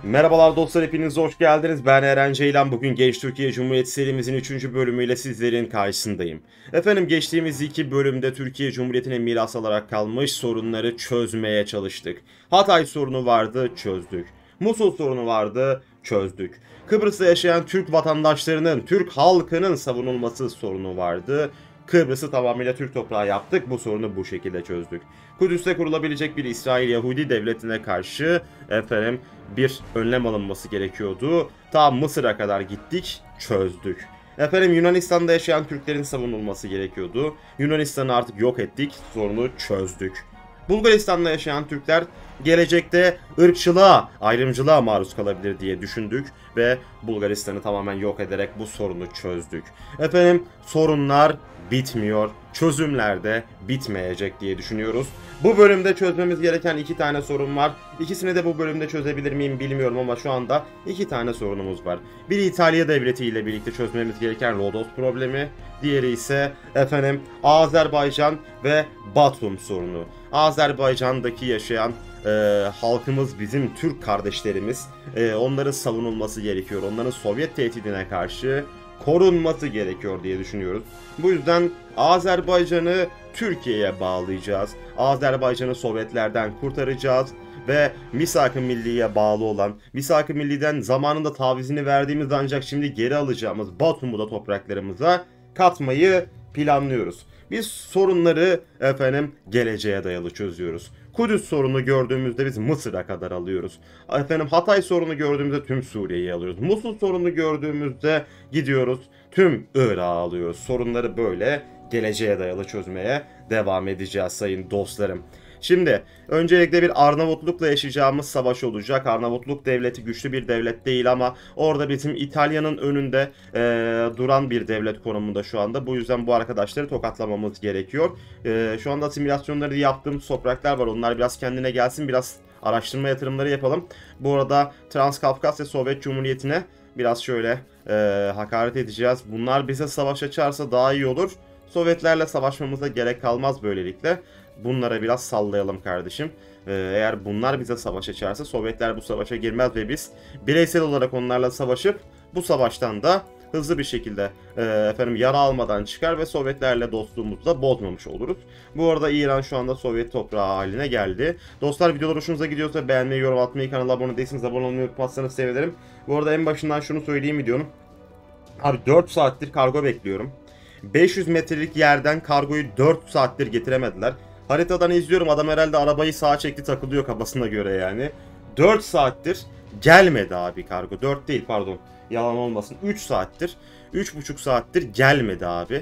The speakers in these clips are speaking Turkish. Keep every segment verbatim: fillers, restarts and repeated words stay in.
Merhabalar dostlar, hepiniz hoş geldiniz. Ben Eren Ceylan. Bugün Genç Türkiye Cumhuriyeti serimizin üçüncü bölümüyle sizlerin karşısındayım. Efendim, geçtiğimiz iki bölümde Türkiye Cumhuriyeti'ne miras olarak kalmış sorunları çözmeye çalıştık. Hatay sorunu vardı, çözdük. Musul sorunu vardı, çözdük. Kıbrıs'ta yaşayan Türk vatandaşlarının, Türk halkının savunulması sorunu vardı. Kıbrıs'ı tamamıyla Türk toprağı yaptık. Bu sorunu bu şekilde çözdük. Kudüs'te kurulabilecek bir İsrail-Yahudi devletine karşı efendim bir önlem alınması gerekiyordu. Ta Mısır'a kadar gittik, çözdük. Efendim, Yunanistan'da yaşayan Türklerin savunulması gerekiyordu. Yunanistan'ı artık yok ettik, sorunu çözdük. Bulgaristan'da yaşayan Türkler gelecekte ırkçılığa, ayrımcılığa maruz kalabilir diye düşündük ve Bulgaristan'ı tamamen yok ederek bu sorunu çözdük. Efendim, sorunlar bitmiyor, çözümler de bitmeyecek diye düşünüyoruz. Bu bölümde çözmemiz gereken iki tane sorun var. İkisini de bu bölümde çözebilir miyim bilmiyorum ama şu anda iki tane sorunumuz var. Biri İtalya Devleti ile birlikte çözmemiz gereken Rodos problemi. Diğeri ise efendim Azerbaycan ve Batum sorunu. Azerbaycan'daki yaşayan e, halkımız, bizim Türk kardeşlerimiz, e, onların savunulması gerekiyor. Onların Sovyet tehdidine karşı korunması gerekiyor diye düşünüyoruz. Bu yüzden Azerbaycan'ı Türkiye'ye bağlayacağız. Azerbaycan'ı Sovyetlerden kurtaracağız ve Misak-ı Milli'ye bağlı olan, Misak-ı Milli'den zamanında tavizini verdiğimiz ancak şimdi geri alacağımız Batum'u da topraklarımıza katmayı planlıyoruz. Biz sorunları efendim geleceğe dayalı çözüyoruz. Kudüs sorunu gördüğümüzde biz Mısır'a kadar alıyoruz. Efendim Hatay sorunu gördüğümüzde tüm Suriye'yi alıyoruz. Musul sorunu gördüğümüzde gidiyoruz tüm Irak'ı alıyoruz. Sorunları böyle geleceğe dayalı çözmeye devam edeceğiz sayın dostlarım. Şimdi öncelikle bir Arnavutluk'la yaşayacağımız savaş olacak. Arnavutluk devleti güçlü bir devlet değil ama orada bizim İtalya'nın önünde e, duran bir devlet konumunda şu anda. Bu yüzden bu arkadaşları tokatlamamız gerekiyor. E, şu anda simülasyonları yaptığımız topraklar var. Onlar biraz kendine gelsin, biraz araştırma yatırımları yapalım. Bu arada Transkafkasya Sovyet Cumhuriyeti'ne biraz şöyle e, hakaret edeceğiz. Bunlar bize savaş açarsa daha iyi olur. Sovyetlerle savaşmamıza gerek kalmaz böylelikle. Bunlara biraz sallayalım kardeşim. Ee, eğer bunlar bize savaş açarsa Sovyetler bu savaşa girmez ve biz bireysel olarak onlarla savaşıp bu savaştan da hızlı bir şekilde e, efendim yara almadan çıkar ve Sovyetlerle dostluğumuzu da bozmamış oluruz. Bu arada İran şu anda Sovyet toprağı haline geldi. Dostlar, videolar hoşunuza gidiyorsa beğenmeyi, yorum atmayı, kanala abone değilseniz abone olmayı unutmazsanız sevinirim. Bu arada en başından şunu söyleyeyim videonun. Abi dört saattir kargo bekliyorum. beş yüz metrelik yerden kargoyu dört saattir getiremediler. Haritadan izliyorum, adam herhalde arabayı sağa çekti takılıyor kafasına göre yani. dört saattir gelmedi abi kargo. dört değil, pardon. Yalan olmasın. üç saattir. üç buçuk saattir gelmedi abi.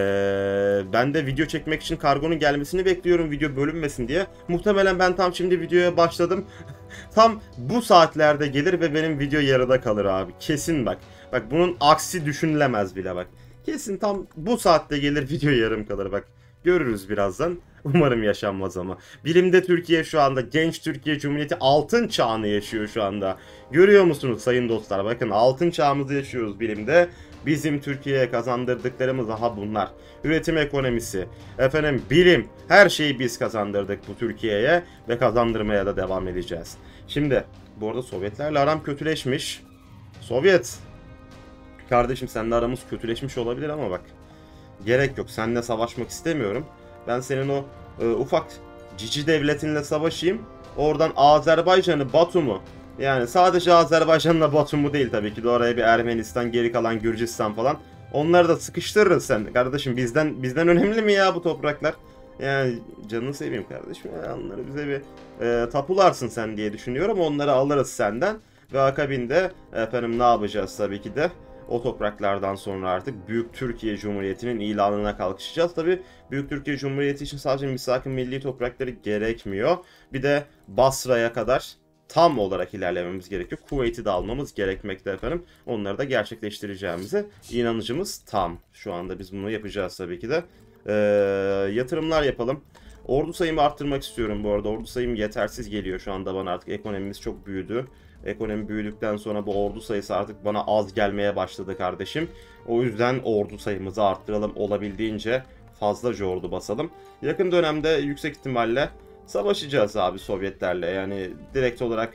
Ee, ben de video çekmek için kargonun gelmesini bekliyorum, video bölünmesin diye. Muhtemelen ben tam şimdi videoya başladım. Tam bu saatlerde gelir ve benim video yarıda kalır abi. Kesin bak. Bak, bunun aksi düşünülemez bile bak. Kesin tam bu saatte gelir, video yarım kalır bak. Görürüz birazdan. Umarım yaşanmaz ama. Bilimde Türkiye şu anda, genç Türkiye Cumhuriyeti altın çağını yaşıyor şu anda. Görüyor musunuz sayın dostlar? Bakın, altın çağımızı yaşıyoruz bilimde. Bizim Türkiye'ye kazandırdıklarımız aha bunlar. Üretim ekonomisi, efendim bilim, her şeyi biz kazandırdık bu Türkiye'ye ve kazandırmaya da devam edeceğiz. Şimdi bu arada Sovyetlerle aram kötüleşmiş. Sovyet kardeşim, seninle aramız kötüleşmiş olabilir ama bak, gerek yok. Seninle savaşmak istemiyorum. Ben senin o e, ufak cici devletinle savaşayım. Oradan Azerbaycan'ı, Batum'u, yani sadece Azerbaycan'la Batum'u değil tabii ki de, oraya bir Ermenistan, geri kalan Gürcistan falan. Onları da sıkıştırırız sen. Kardeşim, bizden bizden önemli mi ya bu topraklar? Yani canını seveyim kardeşim. Yani onları bize bir e, tapularsın sen diye düşünüyorum. Onları alırız senden. Ve akabinde efendim ne yapacağız tabii ki de? O topraklardan sonra artık Büyük Türkiye Cumhuriyeti'nin ilanına kalkışacağız. Tabi Büyük Türkiye Cumhuriyeti için sadece misak-ı milli toprakları gerekmiyor. Bir de Basra'ya kadar tam olarak ilerlememiz gerekiyor. Kuveyt'i de almamız gerekmekte efendim. Onları da gerçekleştireceğimize inancımız tam. Şu anda biz bunu yapacağız tabii ki de. Ee, yatırımlar yapalım. Ordu sayımı arttırmak istiyorum bu arada. Ordu sayım yetersiz geliyor şu anda bana, artık ekonomimiz çok büyüdü. Ekonomi büyüdükten sonra bu ordu sayısı artık bana az gelmeye başladı kardeşim. O yüzden ordu sayımızı arttıralım, olabildiğince fazlaca ordu basalım. Yakın dönemde yüksek ihtimalle savaşacağız abi Sovyetlerle. Yani direkt olarak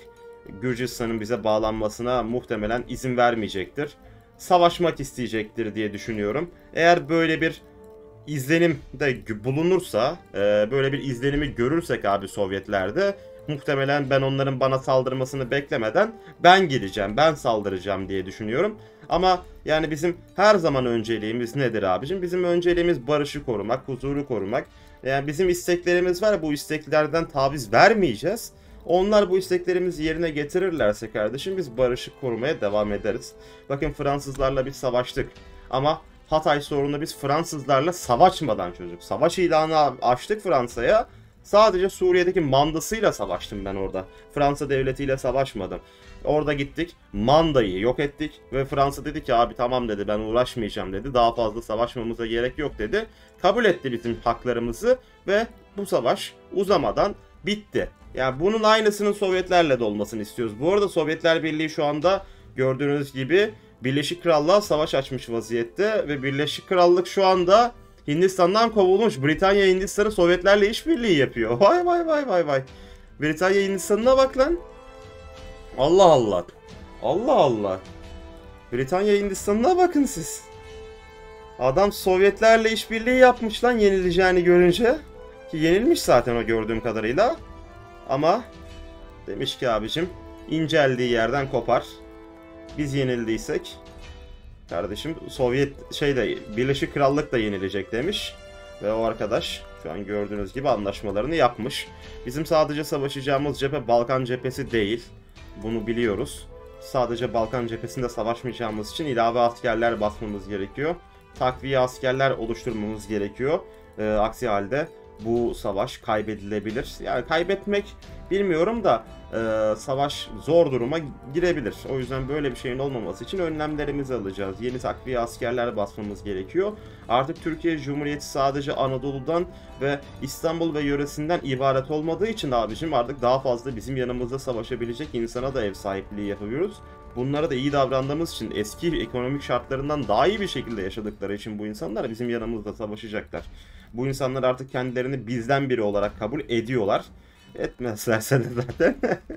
Gürcistan'ın bize bağlanmasına muhtemelen izin vermeyecektir. Savaşmak isteyecektir diye düşünüyorum. Eğer böyle bir izlenim de bulunursa, böyle bir izlenimi görürsek abi Sovyetlerde, muhtemelen ben onların bana saldırmasını beklemeden ben gideceğim, ben saldıracağım diye düşünüyorum. Ama yani bizim her zaman önceliğimiz nedir abicim? Bizim önceliğimiz barışı korumak, huzuru korumak. Yani bizim isteklerimiz var, bu isteklerden taviz vermeyeceğiz. Onlar bu isteklerimizi yerine getirirlerse kardeşim biz barışı korumaya devam ederiz. Bakın Fransızlarla biz savaştık ama Hatay sorununu biz Fransızlarla savaşmadan çözdük. Savaş ilanı açtık Fransa'ya. Sadece Suriye'deki mandasıyla savaştım ben orada. Fransa devletiyle savaşmadım. Orada gittik, mandayı yok ettik ve Fransa dedi ki abi tamam dedi, ben uğraşmayacağım dedi. Daha fazla savaşmamıza gerek yok dedi. Kabul etti bizim haklarımızı ve bu savaş uzamadan bitti. Yani bunun aynısının Sovyetlerle de olmasını istiyoruz. Bu arada Sovyetler Birliği şu anda gördüğünüz gibi Birleşik Krallığa savaş açmış vaziyette ve Birleşik Krallık şu anda Hindistan'dan kovulmuş. Britanya Hindistan'ı Sovyetlerle işbirliği yapıyor. Vay vay vay vay vay. Britanya Hindistan'ına bak lan. Allah Allah. Allah Allah. Britanya Hindistan'ına bakın siz. Adam Sovyetlerle işbirliği yapmış lan yenileceğini görünce. Ki yenilmiş zaten o gördüğüm kadarıyla. Ama demiş ki abicim inceldiği yerden kopar. Biz yenildiysek kardeşim Sovyet şeyde Birleşik Krallık da yenilecek demiş. Ve o arkadaş şu an gördüğünüz gibi anlaşmalarını yapmış. Bizim sadece savaşacağımız cephe Balkan cephesi değil. Bunu biliyoruz. Sadece Balkan cephesinde savaşmayacağımız için ilave askerler basmamız gerekiyor. Takviye askerler oluşturmamız gerekiyor. Ee, aksi halde bu savaş kaybedilebilir. Yani kaybetmek bilmiyorum da e, savaş zor duruma girebilir. O yüzden böyle bir şeyin olmaması için önlemlerimizi alacağız. Yeni takviye askerler basmamız gerekiyor. Artık Türkiye Cumhuriyeti sadece Anadolu'dan ve İstanbul ve yöresinden ibaret olmadığı için abicim artık daha fazla bizim yanımızda savaşabilecek insana da ev sahipliği yapıyoruz. Bunlara da iyi davrandığımız için eski ekonomik şartlarından daha iyi bir şekilde yaşadıkları için bu insanlar bizim yanımızda savaşacaklar. Bu insanlar artık kendilerini bizden biri olarak kabul ediyorlar. Etmezlerse de zaten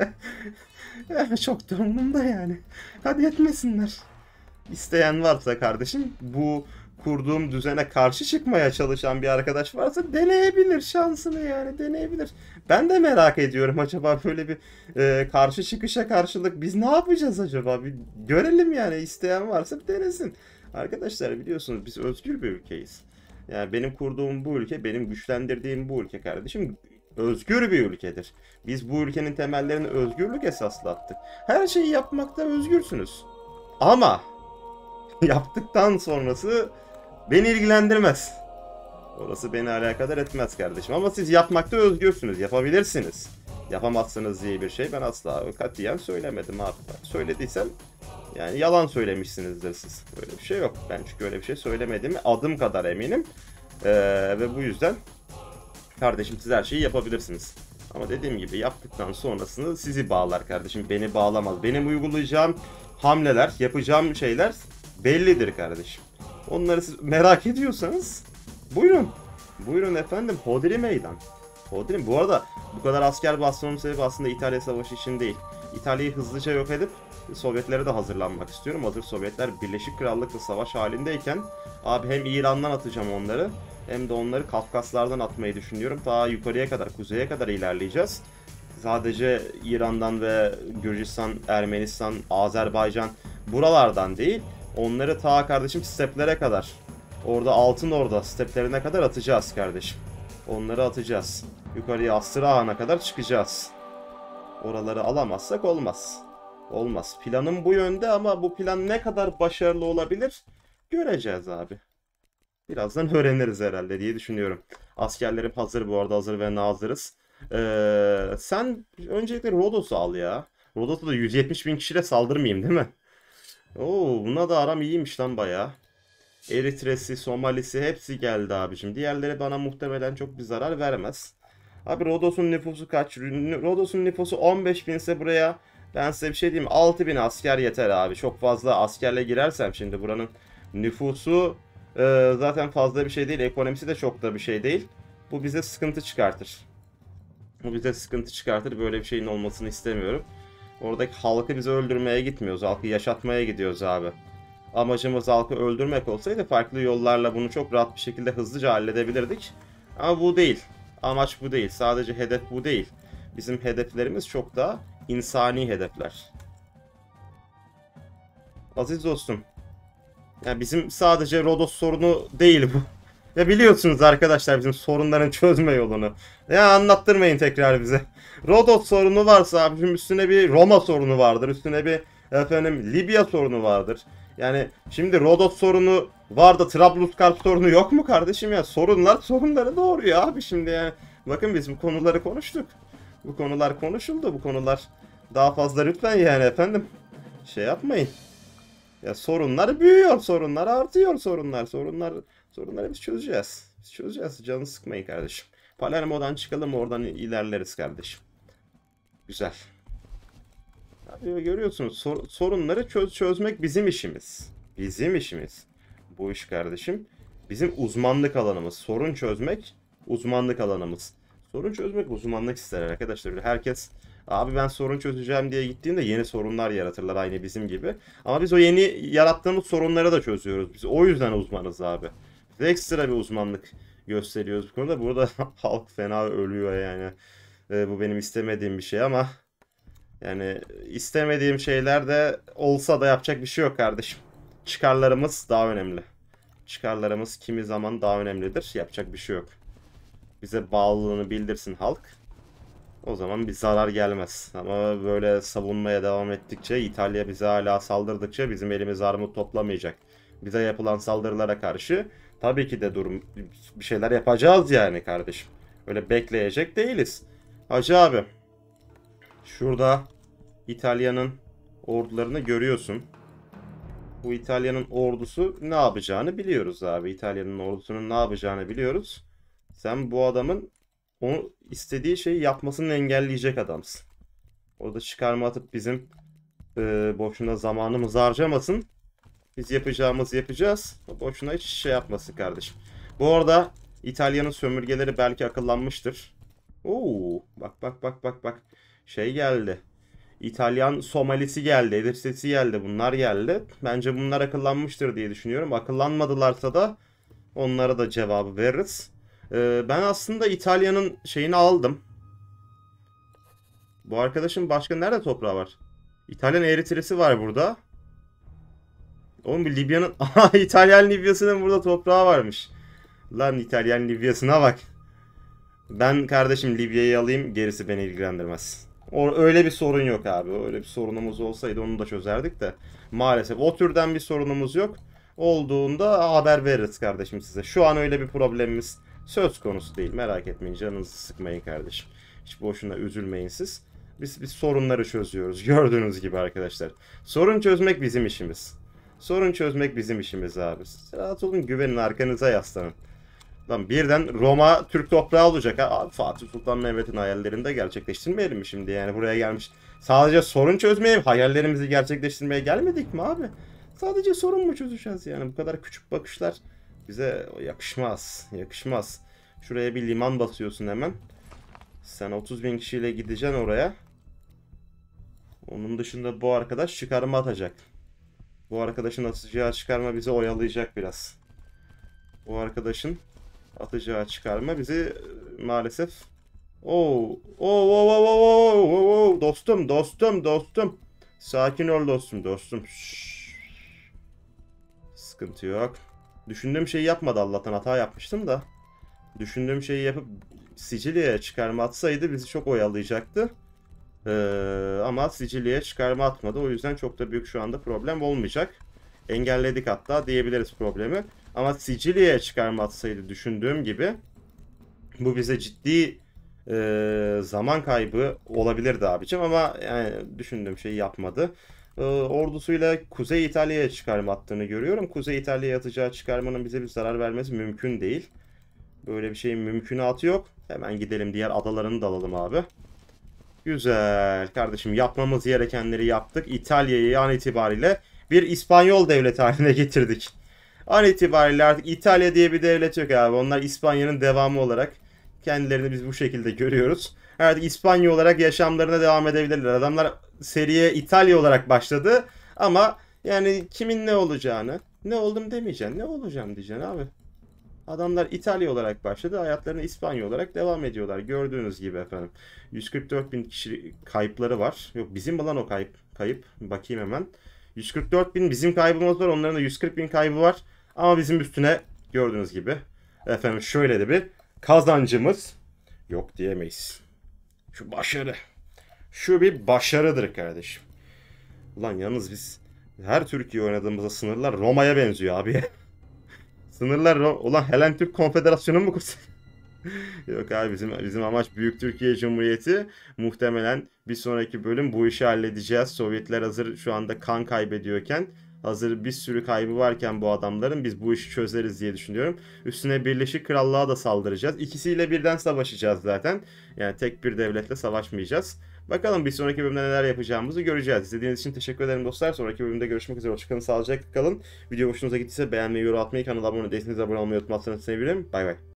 çok da umurumda yani. Hadi etmesinler. İsteyen varsa kardeşim, bu kurduğum düzene karşı çıkmaya çalışan bir arkadaş varsa deneyebilir şansını, yani deneyebilir. Ben de merak ediyorum, acaba böyle bir e, karşı çıkışa karşılık biz ne yapacağız acaba? Bir görelim yani, isteyen varsa bir denesin. Arkadaşlar biliyorsunuz biz özgür bir ülkeyiz. Yani benim kurduğum bu ülke, benim güçlendirdiğim bu ülke kardeşim özgür bir ülkedir. Biz bu ülkenin temellerini özgürlük esaslı attık. Her şeyi yapmakta özgürsünüz. Ama yaptıktan sonrası beni ilgilendirmez. Orası beni alakadar etmez kardeşim. Ama siz yapmakta özgürsünüz. Yapabilirsiniz. Yapamazsınız diye bir şey ben asla katiyen söylemedim abi. Söylediysem yani yalan söylemişsinizdir siz. Böyle bir şey yok. Ben çünkü öyle bir şey söylemediğimi adım kadar eminim. Ee, ve bu yüzden kardeşim siz her şeyi yapabilirsiniz. Ama dediğim gibi yaptıktan sonrasını sizi bağlar kardeşim. Beni bağlamaz. Benim uygulayacağım hamleler, yapacağım şeyler bellidir kardeşim. Onları siz merak ediyorsanız buyurun. Buyurun efendim. Hodri meydan. Hodri. Bu arada bu kadar asker basmamın sebebi aslında İtalya Savaşı için değil. İtalya'yı hızlıca yok edip Sovyetlere de hazırlanmak istiyorum. Hazır Sovyetler Birleşik Krallık'la savaş halindeyken abi hem İran'dan atacağım onları hem de onları Kafkaslardan atmayı düşünüyorum. Daha yukarıya kadar, kuzeye kadar ilerleyeceğiz. Sadece İran'dan ve Gürcistan, Ermenistan, Azerbaycan buralardan değil, onları ta kardeşim steplere kadar, orada Altın Orda steplerine kadar atacağız kardeşim. Onları atacağız. Yukarıya Astrahan'a kadar çıkacağız. Oraları alamazsak olmaz. Olmaz. Planım bu yönde ama bu plan ne kadar başarılı olabilir göreceğiz abi. Birazdan öğreniriz herhalde diye düşünüyorum. Askerlerim hazır bu arada, hazır ve nazırız. Ee, sen öncelikle Rodos'u al ya. Rodos'ta da yüz yetmiş bin kişiyle saldırmayayım değil mi? Oo, buna da aram iyiymiş lan bayağı. Eritre'si, Somalisi hepsi geldi abicim. Diğerleri bana muhtemelen çok bir zarar vermez. Abi Rodos'un nüfusu kaç? Rodos'un nüfusu on beş bin ise buraya ben size bir şey diyeyim, altı bin asker yeter abi. Çok fazla askerle girersem şimdi buranın nüfusu e, zaten fazla bir şey değil. Ekonomisi de çok da bir şey değil. Bu bize sıkıntı çıkartır. Bu bize sıkıntı çıkartır. Böyle bir şeyin olmasını istemiyorum. Oradaki halkı bizi öldürmeye gitmiyoruz. Halkı yaşatmaya gidiyoruz abi. Amacımız halkı öldürmek olsaydı farklı yollarla bunu çok rahat bir şekilde hızlıca halledebilirdik. Ama bu değil. Amaç bu değil. Sadece hedef bu değil. Bizim hedeflerimiz çok daha insani hedefler. Aziz dostum. Yani bizim sadece Rodos sorunu değil bu. Ya biliyorsunuz arkadaşlar bizim sorunların çözme yolunu. Ya anlattırmayın tekrar bize. Rodos sorunu varsa abicim üstüne bir Roma sorunu vardır. Üstüne bir efendim Libya sorunu vardır. Yani şimdi Rodos sorunu var da Trablusgarp sorunu yok mu kardeşim ya? Sorunlar sorunları doğuruyor abi şimdi yani. Bakın biz bu konuları konuştuk. Bu konular konuşuldu. Bu konular daha fazla lütfen yani efendim. Şey yapmayın. Ya sorunlar büyüyor, sorunlar artıyor, sorunlar, sorunlar, sorunları biz çözeceğiz. Biz çözeceğiz. Canını sıkmayın kardeşim. Palermo'dan çıkalım, oradan ilerleriz kardeşim. Güzel. Abi görüyorsunuz sor, sorunları çöz, çözmek bizim işimiz. Bizim işimiz. Bu iş kardeşim bizim uzmanlık alanımız. Sorun çözmek uzmanlık alanımız. Sorun çözmek uzmanlık ister arkadaşlar. Herkes abi ben sorun çözeceğim diye gittiğinde yeni sorunlar yaratırlar aynı bizim gibi. Ama biz o yeni yarattığımız sorunları da çözüyoruz. Biz o yüzden uzmanız abi. Biz ekstra bir uzmanlık gösteriyoruz bu konuda. Burada halk fena ölüyor yani. Ee, bu benim istemediğim bir şey ama yani istemediğim şeyler de olsa da yapacak bir şey yok kardeşim. Çıkarlarımız daha önemli. Çıkarlarımız kimi zaman daha önemlidir. Yapacak bir şey yok. Bize bağlılığını bildirsin halk. O zaman bir zarar gelmez. Ama böyle savunmaya devam ettikçe, İtalya bize hala saldırdıkça bizim elimiz armut toplamayacak. Bize yapılan saldırılara karşı tabii ki de durum bir şeyler yapacağız yani kardeşim. Öyle bekleyecek değiliz. Hacı abi. Şurada İtalya'nın ordularını görüyorsun. Bu İtalya'nın ordusu ne yapacağını biliyoruz abi. İtalya'nın ordusunun ne yapacağını biliyoruz. Sen bu adamın onu istediği şeyi yapmasını engelleyecek adamsın. Orada çıkarma atıp bizim e, boşuna zamanımızı harcamasın. Biz yapacağımızı yapacağız. Boşuna hiç şey yapmasın kardeşim. Bu arada İtalya'nın sömürgeleri belki akıllanmıştır. Oo, bak bak bak bak bak. Şey geldi. İtalyan Somalisi geldi, Edirse'si geldi, bunlar geldi. Bence bunlar akıllanmıştır diye düşünüyorum. Akıllanmadılarsa da onlara da cevabı veririz. Ee, ben aslında İtalya'nın şeyini aldım. Bu arkadaşın başka nerede toprağı var? İtalyan Eritre'si var burada. Oğlum bir Libya'nın... Aha, İtalyan Libya'sının burada toprağı varmış. Lan İtalyan Libya'sına bak. Ben kardeşim Libya'yı alayım, gerisi beni ilgilendirmez. O, öyle bir sorun yok abi. Öyle bir sorunumuz olsaydı onu da çözerdik de. Maalesef o türden bir sorunumuz yok. Olduğunda haber veririz kardeşim size. Şu an öyle bir problemimiz söz konusu değil. Merak etmeyin, canınızı sıkmayın kardeşim. Hiç boşuna üzülmeyin siz. Biz, biz sorunları çözüyoruz. Gördüğünüz gibi arkadaşlar. Sorun çözmek bizim işimiz. Sorun çözmek bizim işimiz abi. Siz rahat olun, güvenin, arkanıza yaslanın. Lan birden Roma Türk toprağı olacak ha. Abi Fatih Sultan Mehmet'in hayallerini de gerçekleştirmeyelim mi şimdi yani buraya gelmiş. Sadece sorun çözmeye, hayallerimizi gerçekleştirmeye gelmedik mi abi? Sadece sorun mu çözeceğiz yani? Bu kadar küçük bakışlar bize yakışmaz. Yakışmaz. Şuraya bir liman basıyorsun hemen. Sen otuz bin kişiyle gideceksin oraya. Onun dışında bu arkadaş çıkarma atacak. Bu arkadaşın atacağı çıkarma bizi oyalayacak biraz. Bu arkadaşın atacağı çıkarma bizi maalesef... Oo, oo, oo, oo, oo, oo, oo, dostum, dostum, dostum. Sakin ol dostum, dostum. Şşş. Sıkıntı yok. Düşündüğüm şeyi yapmadı Allah'tan, hata yapmıştım da. Düşündüğüm şeyi yapıp Sicilya'ya çıkarma atsaydı bizi çok oyalayacaktı. Ee, ama Sicilya'ya çıkarma atmadı. O yüzden çok da büyük şu anda problem olmayacak. Engelledik hatta diyebiliriz problemi. Ama Sicilya'ya çıkarma atsaydı düşündüğüm gibi bu bize ciddi e, zaman kaybı olabilirdi abicim. Ama yani düşündüğüm şeyi yapmadı. E, ordusuyla Kuzey İtalya'ya çıkarma attığını görüyorum. Kuzey İtalya'ya atacağı çıkarmanın bize bir zarar vermesi mümkün değil. Böyle bir şeyin mümkünatı yok. Hemen gidelim, diğer adalarını da alalım abi. Güzel kardeşim, yapmamız gerekenleri yaptık. İtalya'yı an itibariyle bir İspanyol devleti haline getirdik. An itibariyle artık İtalya diye bir devlet yok abi. Onlar İspanya'nın devamı olarak kendilerini biz bu şekilde görüyoruz. Artık İspanya olarak yaşamlarına devam edebilirler. Adamlar seriye İtalya olarak başladı. Ama yani kimin ne olacağını, ne oldum demeyeceksin, ne olacağım diyeceksin abi. Adamlar İtalya olarak başladı, hayatlarına İspanya olarak devam ediyorlar. Gördüğünüz gibi efendim. yüz kırk dört bin kişi kayıpları var. Yok bizim mi lan o kayıp? Kayıp. Bakayım hemen. yüz kırk dört bin bizim kaybımız var. Onların da yüz kırk bin kaybı var. Ama bizim üstüne gördüğünüz gibi efendim şöyle de bir kazancımız yok diyemeyiz. Şu başarı. Şu bir başarıdır kardeşim. Ulan yalnız biz her Türkiye oynadığımızda sınırlar Roma'ya benziyor abi. Sınırlar Ro- ulan Helen Türk Konfederasyonu mu kursun? Yok abi bizim bizim amaç Büyük Türkiye Cumhuriyeti. Muhtemelen bir sonraki bölüm bu işi halledeceğiz. Sovyetler hazır şu anda kan kaybediyorken, hazır bir sürü kaybı varken bu adamların, biz bu işi çözeriz diye düşünüyorum. Üstüne Birleşik Krallığa da saldıracağız. İkisiyle birden savaşacağız zaten. Yani tek bir devletle savaşmayacağız. Bakalım bir sonraki bölümde neler yapacağımızı göreceğiz. İzlediğiniz için teşekkür ederim dostlar. Sonraki bölümde görüşmek üzere. Hoşçakalın, sağlıcakla kalın. Video hoşunuza gittiyse beğenmeyi, yorum atmayı, kanala abone değilseniz abone olmayı unutmazsanız sevinirim. Bay bay.